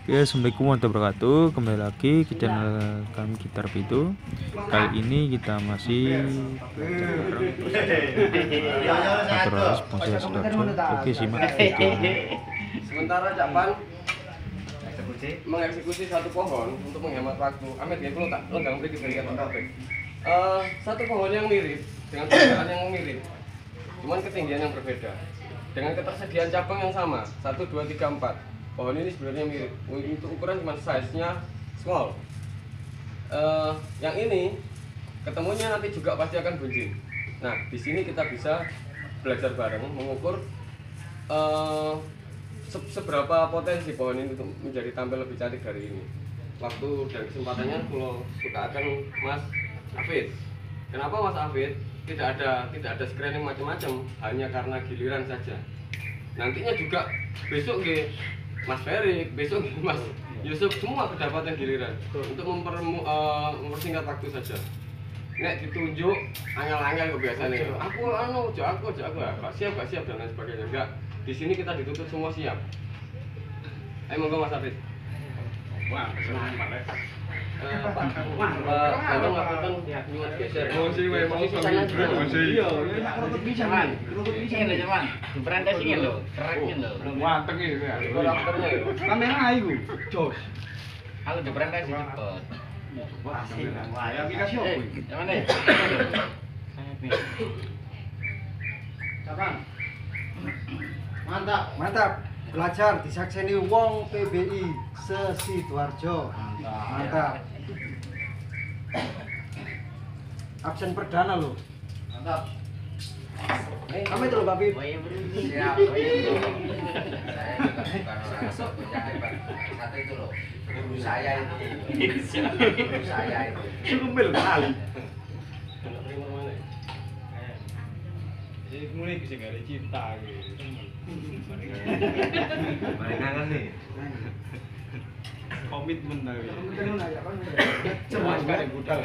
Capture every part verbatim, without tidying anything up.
Oke, assalamualaikum warahmatullahi wabarakatuh. Kembali lagi ke channel kami Gitar Pitu. Kali ini kita masih belajar bareng naturalisasi bonsai sidoarjo. Oke, simak videonya. Sementara Cak Pan mengeksekusi satu pohon untuk menghemat waktu. Amit ya, kalau tak lo nggak beri dari kata kafe. Satu pohon yang mirip dengan perbedaan yang mirip, cuman ketinggian yang berbeda. Dengan ketersediaan cabang yang sama, satu, dua, tiga, empat. Pohon ini sebenarnya mirip, untuk ukuran cuma size-nya small. Uh, yang ini ketemunya nanti juga pasti akan bunyi. Nah, di sini kita bisa belajar bareng mengukur uh, se seberapa potensi pohon ini untuk menjadi tampil lebih cantik dari ini. Waktu dan kesempatannya kalau suka akan Mas Afid. Kenapa Mas Afid? Tidak ada tidak ada screening macam-macam, hanya karena giliran saja. Nantinya juga besok nggih Mas Ferry, besok Mas Yusuf, semua kedapatan giliran untuk memper, uh, mempersingkat waktu saja. Nek ditunjuk angel-angel kebiasaannya. Aku anu, jak aku, jak aku, gak siap, gak siap dan lain sebagainya. Enggak. Di sini kita dituntut semua siap. Ayo monggo Mas Afid. Wah, senang banget. Eh, Pak, kalau ngapunten nyuwun geser. Oh, sih wae mau sampe bro, sih. Iya, nek kerutut bisa man. Kerutut bisa lho, Cuman. Diperantes iki lho, keren lho. Wanteng iki ya. Karakternya lho. Kamera iku. Jos. Aku diperantes cepet. Wah, wah, ya aplikasi opo iki? Yang mana? Kapan? Mantap, mantap. Belajar disakseni wong P B I se-Sidoarjo. Mantap. Absen perdana lo. Mantap. Kami itu loh, Pak Bib. Siap. Saya bukan orang hebat. Satu itu loh. Guru saya itu. Guru saya itu. Sumbil kali. Jadi mulai bisa gak ada cinta gitu. Mari kangen nih. Komitmen dari. Cemas gak ada budal.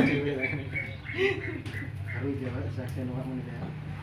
Harus jawab saksian orang ini.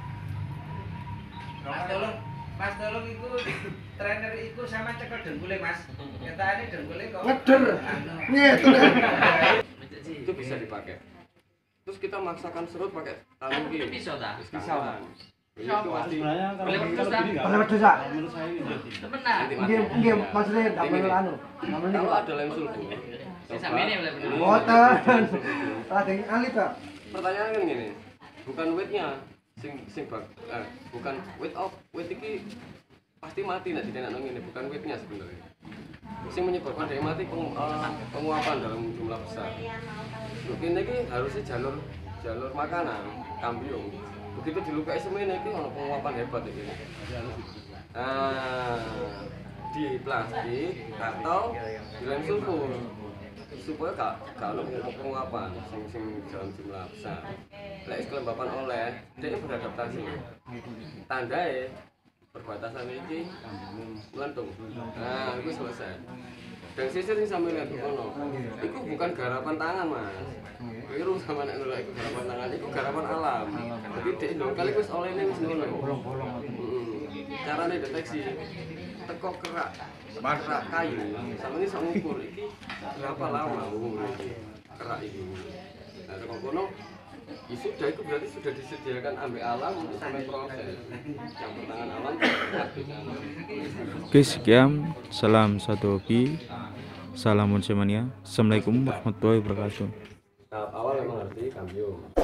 Mas tolong, Mas tolong itu trainer itu sama cekel dengkule Mas. Nyatane dengkule kok. Ngeder. Nyetu. Itu bisa dipakai. Terus kita maksakan serut pakai anu iki. Bisa ta? Bisa. Bisa sebenarnya kalau kalau dosa. Menurut saya ini benar. Nggih, nggih maksudnya enggak perlu anu. Kalau ada lem sulfur. Samene boleh bener. Boten. Lagi ahli, Pak. Pertanyaannya kan gini. Bukan weight-nya sing sing bak. Eh, bukan weight of weight iki pasti mati nek ditenak ngene, bukan weight-nya sebenarnya. Sing menyebabkan dia mati peng, uh, penguapan dalam jumlah besar. Mungkin ini harusnya jalur jalur makanan, kambium. Begitu dilukai semuanya ini ono penguapan hebat ini. Nah, di plastik atau di lem sulfur supaya gak gak ono penguapan sing sing dalam jumlah besar. Lek kelembapan oleh dia beradaptasi. Tandai perbatasan ini melentung. Nah, itu selesai. Dan sisir yang sambil lihat ono, itu bukan garapan tangan Mas. Keliru sama nek nolak itu garapan tangan, itu garapan alam. Jadi di Indonesia itu olehnya wis ngono. Carane deteksi teko kerak, kerak kayu, sama ini sama ukur iki berapa lama kerak itu. Nah, teko kono ya sudah, itu berarti sudah disediakan ambil alam untuk sampai proses yang bertangan alam. Oke, sekian. Salam satu hobi. Salam Monsemania. Assalamualaikum warahmatullahi wabarakatuh. Tahap awal memang ngerti kambium.